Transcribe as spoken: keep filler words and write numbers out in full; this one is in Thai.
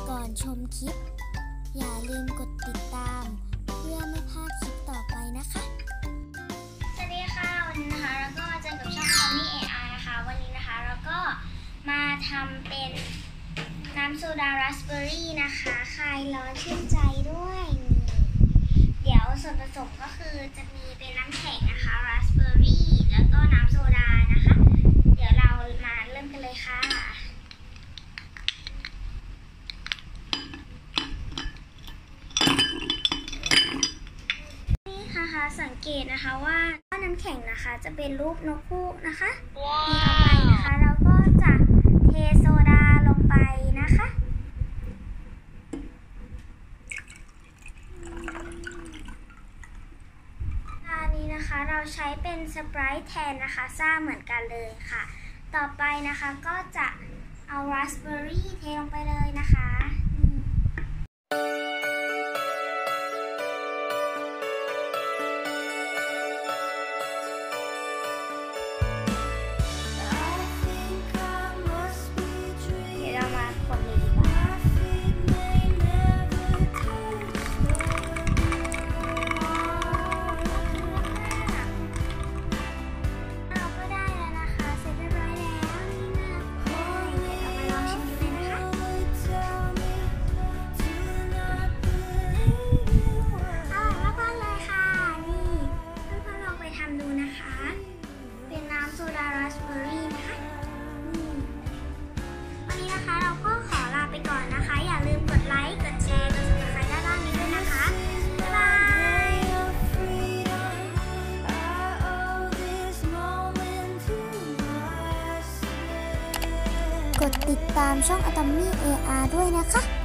ก่อนชมคลิปอย่าลืมกดติดตามเพื่อไม่พลาดคลิปต่อไปนะคะสวัสดีค่ะวันนี้นะคะเราก็เจอกับช่อง Tommy เอ อาร์ นะคะวันนี้นะคะเราก็มาทำเป็นน้ำโซดาราสเบอร์รี่นะคะคลายร้อนชื่นใจด้วยเดี๋ยวส่วนผสมก็คือจะมีเป็นน้ำแข็งนะคะราสเบอร์รี่แล้วก็น้ำโซดานะคะเดี๋ยวเรามาเริ่มกันเลยค่ะสังเกตนะคะว่าน้ำแข็งนะคะจะเป็นรูปนกฮูกนะคะนี่ต่อไปนะคะเราก็จะเทโซดาลงไปนะคะอันนี้นะคะเราใช้เป็นสไปร์แทนนะคะซ่าเหมือนกันเลยค่ะต่อไปนะคะก็จะเอาราสเบอร์รี่เทลงไปเลยนะคะกดติดตามช่อง Tommy เอ อาร์ ด้วยนะคะ